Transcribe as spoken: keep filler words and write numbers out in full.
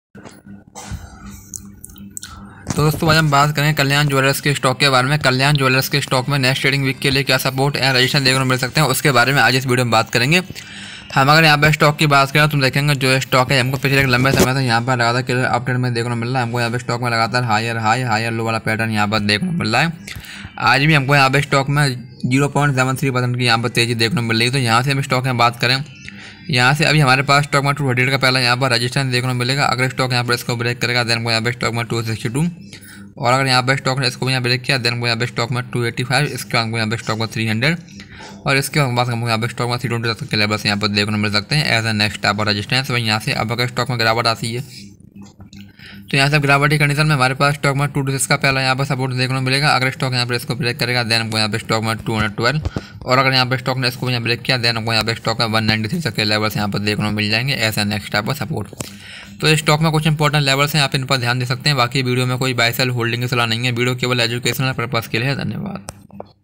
तो दोस्तों आज हम बात करें कल्याण ज्वेलर्स के स्टॉक के बारे में। कल्याण ज्वेलर्स के स्टॉक में नेक्स्ट ट्रेडिंग वीक के लिए क्या सपोर्ट एंड रजिस्ट्रेशन देखने को मिल सकते हैं, उसके बारे में आज इस वीडियो में बात करेंगे। हम अगर यहाँ पर स्टॉक की बात करें तो तुम देखेंगे जो स्टॉक है हमको पिछले एक लंबे समय से यहाँ पर लगातार क्लियर अपडेट में देखने को मिल रहा है। हमको यहाँ पे स्टॉक में लगातार हायर हाई हायर लो वाला पैटर्न यहाँ पर देखने को मिल रहा है। आज भी हमको यहाँ पे स्टॉक में zero point seven three percent की यहाँ पर तेजी देखने को मिल रही है। तो यहाँ से हम स्टॉक में बात करें, यहाँ से अभी हमारे पास स्टॉक में टू हंड्रेड का पहला यहाँ पर रजिस्ट्रेशन देखने को मिलेगा। अगर स्टॉक यहाँ पर इसको ब्रेक करेगा देन को यहाँ पे स्टॉक में टू सिक्सटी टू, और अगर यहाँ पे स्टॉक ने इसको यहाँ ब्रेक किया देन को यहाँ पे स्टॉक में टू एटी फाइव, इसके बाद यहाँ पे स्टॉक में थ्री हंड्रेड, और इसके बाद हमको यहाँ पे स्टॉक में थ्री ट्वेंटी तक के लेवल्स यहाँ पर देखने को मिल सकते हैं as a next type of resistance. वहीं यहाँ से अब अगर स्टॉक में गिरावट आती है तो यहाँ से गिरावट की कंडीशन में हमारे पास स्टॉक में टू टू सिक्स का पहला यहाँ पर सपोर्ट देखने को मिलेगा। अगर स्टॉक यहाँ पर इसको ब्रेक करेगा देन हमको यहाँ पे स्टॉक में टू हंड्रेड ट्वेल्व, और अगर यहाँ पे स्टॉक ने इसको यहाँ ब्रेक किया देन हमको यहाँ पे स्टॉक में वन नाइन्टी थ्री तक के लेवल्स यहाँ पर देखने को मिल जाएंगे as a next type of support. तो इस स्टॉक में कुछ इंपॉर्टेंट लेवल्स हैं, आप इन पर ध्यान दे सकते हैं। बाकी वीडियो में कोई बाय सेल होल्डिंग की सलाह नहीं है, वीडियो केवल एजुकेशनल पर्पस के लिए है। धन्यवाद।